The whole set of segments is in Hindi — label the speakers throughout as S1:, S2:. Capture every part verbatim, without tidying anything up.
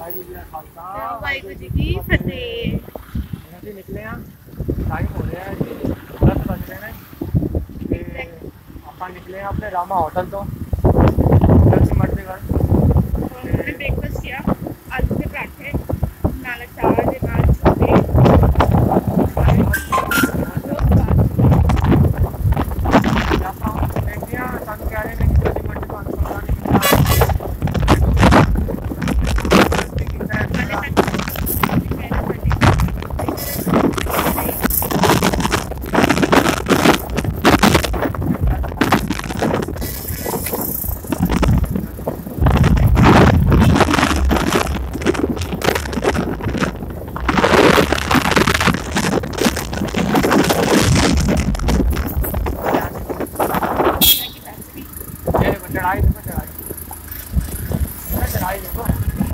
S1: वाहिगुरू जी की फतेह।
S2: जी निकले हैं, टाइम हो रहा है जी दस बज रहे हैं ते ਆਪਾਂ निकले हैं अपने रामा होटल तो मठ के घर।
S1: हमने ब्रेकफास्ट किया, आलू के पराठे नाल अचार दे नाल छोले।
S2: चढ़ाई देखो, चढ़ाई चढ़ाई देखो।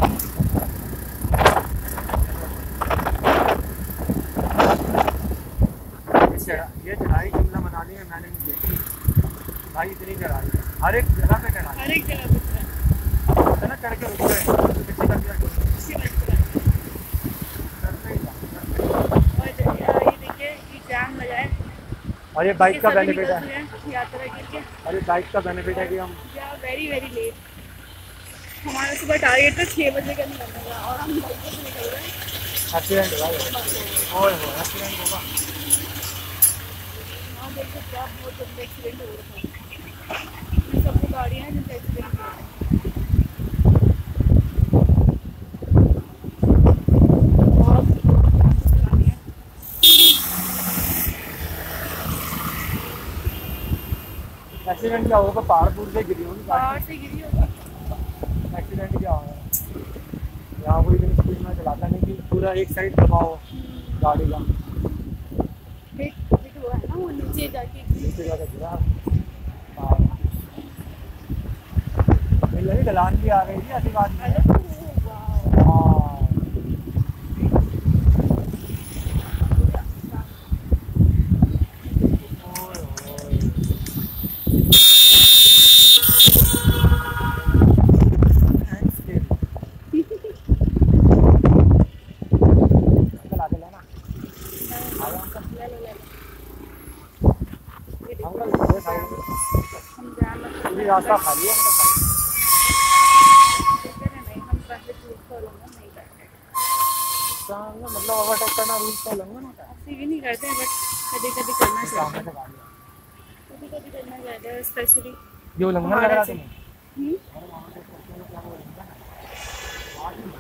S2: ये चढ़ाई शिमला मनाली में मैंने नहीं देखी भाई, इतनी चढ़ाई है हर एक जगह पे चढ़ाई,
S1: हर एक जगह पे
S2: ना चढ़ के रुक गए पीछे कर दिया।
S1: और ये देखिए ये जाम लगा है
S2: और ये बाइक का बेनिफिट है,
S1: यात्रा के लिए।
S2: और ये बाइक का बेनिफिट है कि हम
S1: वेरी वेरी लेट, हमारा सुबह टारगेट था छः बजे का निकलने का और हम बाइक से निकल रहे हैं।
S2: एक्सीडेंट हुआ है, ओए हो एक्सीडेंट होगा।
S1: हाँ देखो क्या बहुत जल्दी एक्सीडेंट हो रहा है, सबको गाड़ियाँ हैं जिनसे एक्सीडेंट हो रहा है।
S2: एक्सीडेंट क्या होगा, पहाड़पुर से गिरी होगी,
S1: पहाड़ से गिरी होगी।
S2: एक्सीडेंट क्या होगा, यहाँ कोई इतनी स्पीड में चलाता नहीं कि पूरा एक साइड दबाओ गाड़ी का।
S1: वो है ना वो नीचे जाके
S2: नीचे जाकर गिरा। हाँ मेरी ढलान भी आ गई थी ऐसी बात नहीं है। हाँ रास्ता खाली है मतलब ओवरटेक करना रूल्स फॉलो होगा ना,
S1: ऐसे भी नहीं करते बट कभी कभी करना चाहिए, कभी कभी करना चाहिए स्पेशली
S2: ये उल्लंघन लग रहा है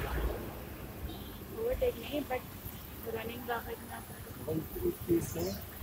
S1: ओवरटेक नहीं बट रनिंग का